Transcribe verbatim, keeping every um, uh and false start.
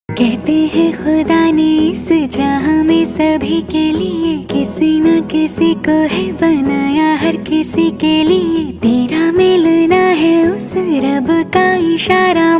कहते हैं खुदा ने इस जहां में सभी के लिए किसी न किसी को है बनाया, हर किसी के लिए तेरा मिलना है उस रब का इशारा।